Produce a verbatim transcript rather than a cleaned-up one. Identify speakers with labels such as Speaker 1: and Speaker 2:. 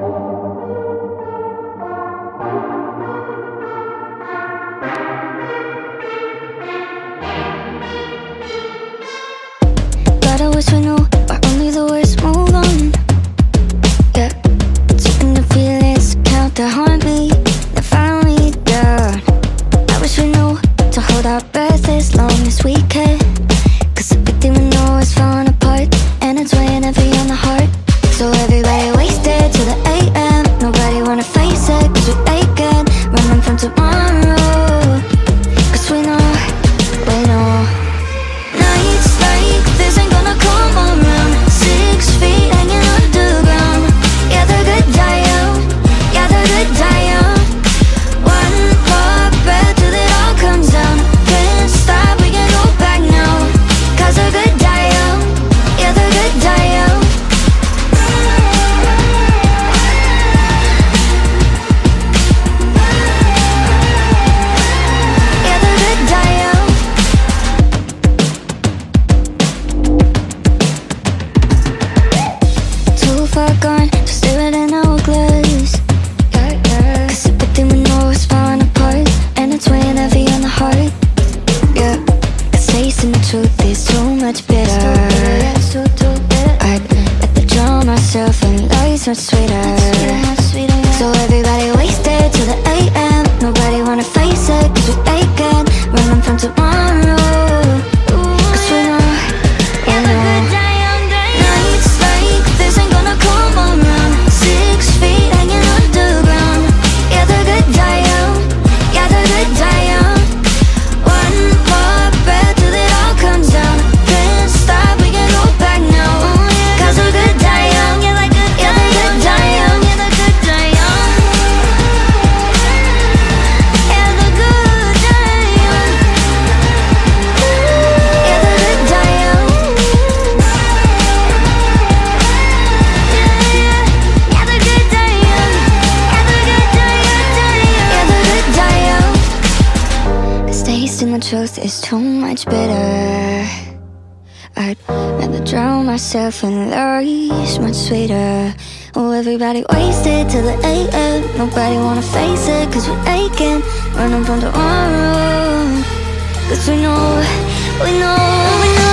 Speaker 1: But I wish we knew why only the worst move on. Yeah, taking the feelings to count the heartbeat that follow me down. I wish we knew to hold our breath as long as we can, 'cause everything we know is falling apart, and it's weighing heavy on the heart. So everybody wasted till the A M. Nobody wanna face it, 'cause we're aching, running from tomorrow. 'Cause we know, we know nights like this ain't gonna come around. Six feet hanging on the ground. Yeah, the good die young. Yeah, the good die young. One more breath till it all comes down. Can't stop, we can go back now. 'Cause the good die young. Yeah, the good die young. Yeah, the good die young. Too far gone to stare at an hourglass. Yeah, yeah. 'Cause everything we know is falling apart, and it's weighing heavy on the heart. Yeah, 'cause tasting the truth is too much bitter. I'd rather drown myself in lies much sweeter. So everybody wasted till the A M. Nobody wanna face it, 'cause we're aching, running from tomorrow. 'Cause we know, we know nights like this ain't gonna come around. Six feet hanging on the ground. Yeah, the good die young. Yeah, the good die young. One more breath till it all comes down. Can't stop, we can go back now. 'Cause the good die young. Yeah, the good die young. Yeah, the good die young. Yeah, the good die young. Yeah, the good die young. Yeah, the good die young. Yeah, the good die young. Yeah, the good die young. 'Cause tasting the truth is too much bitter. I'd rather drown myself in lies much sweeter. Oh, everybody wasted till the A M. Nobody wanna face it, 'cause we're aching, running from tomorrow. 'Cause we know, we know, we know